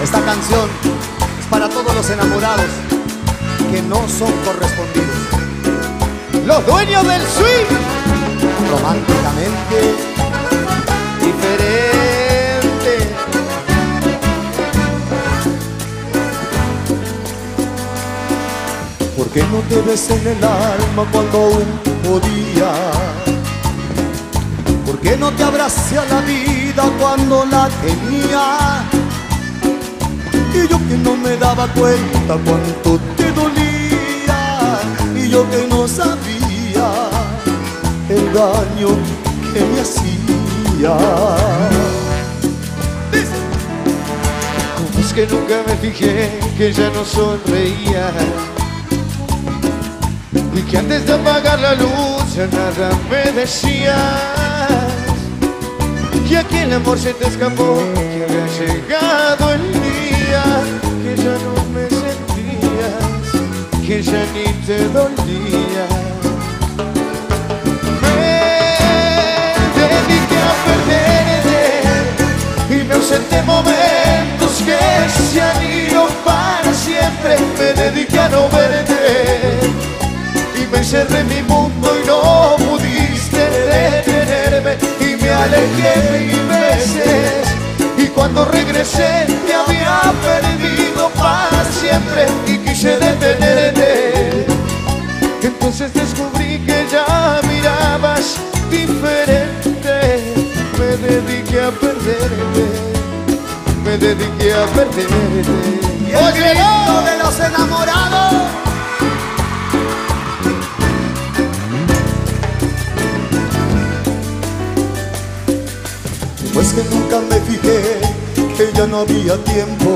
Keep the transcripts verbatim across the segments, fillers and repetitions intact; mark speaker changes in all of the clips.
Speaker 1: Esta canción es para todos los enamorados que no son correspondidos. Los dueños del swing, románticamente diferente. ¿Por qué no te ves en el alma cuando aún podía? ¿Por qué no te abracé a la vida cuando la tenía? Y yo que no me daba cuenta cuánto te dolía, y yo que no sabía el daño que me hacía. Dice.
Speaker 2: ¿Cómo es que nunca me fijé que ya no sonreía? Y que antes de apagar la luz ya nada me decías. Que aquí el amor se te escapó, que había llegado el día, que ya no me sentías, que ya ni te dolía. Me dediqué a perderte y me ausenté momentos que se han ido para siempre. Me dediqué a no verte y me encerré en mi mundo y no pudiste detenerme. Y me alejé mil veces y cuando regresé te había perdido para siempre y quise detenerte. Entonces descubrí que ya mirabas diferente. Me dediqué a perderte, me dediqué a perderte.
Speaker 1: Y el grito de los enamorados. Pues que nunca me fijé que ya no había tiempo,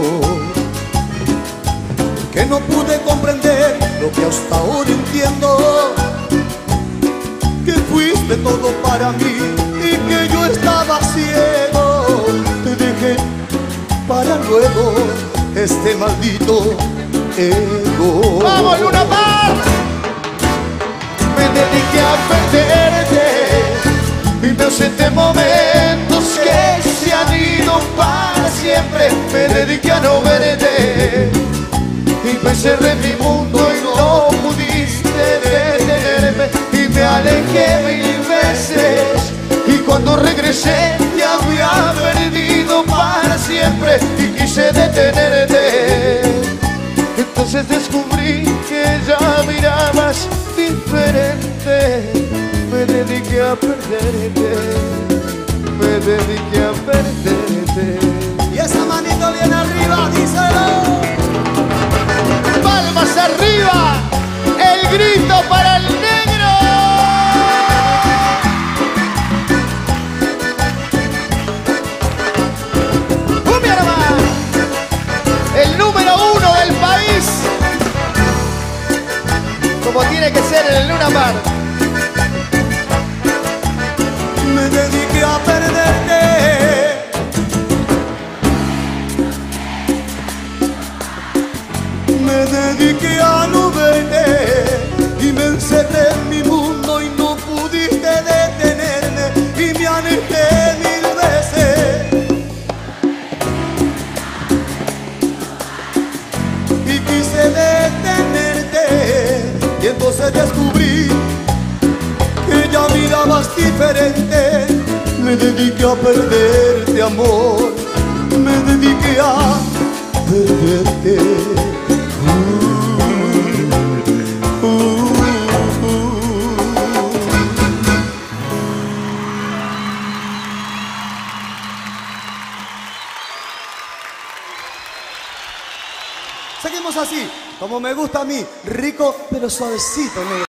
Speaker 1: que no pude comprender lo que hasta ahora entiendo, que fuiste todo para mí y que yo estaba ciego. Te dejé para luego este maldito ego.
Speaker 2: ¡Vamos, Luna Park! Me dediqué a perderte y me ausenté momentos que se han ido para siempre. Me dediqué a no verte y me encerré en mi mundo y no pudiste detenerme. Y me alejé mil veces y cuando regresé te había perdido para siempre y quise detenerte. Entonces descubrí que ya mirabas diferente. Me dediqué a perderte, me dediqué a perderte.
Speaker 1: Y esa manito bien arriba, díselo.
Speaker 2: Palmas arriba, el grito para el negro. ¡Cumbia nomás! El número uno del país, como tiene que ser en el Luna Park.
Speaker 1: Me dediqué a perderte, me dediqué a no verte y me encerré en mi mundo y no pudiste detenerme y me alejé mil veces y quise detenerte. Y entonces descubrí que ya mirabas diferente. Me dediqué a perderte, amor, me dediqué a perderte. Uh, uh, uh. Seguimos así, como me gusta a mí, rico pero suavecito, negro.